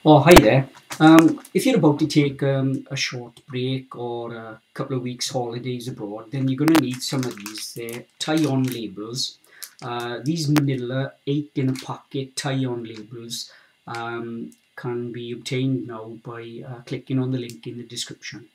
Oh, hi there. If you're about to take a short break or a couple of weeks holidays abroad, then you're going to need some of these. They're tie-on labels. These manilla 8 in a packet tie-on labels can be obtained now by clicking on the link in the description.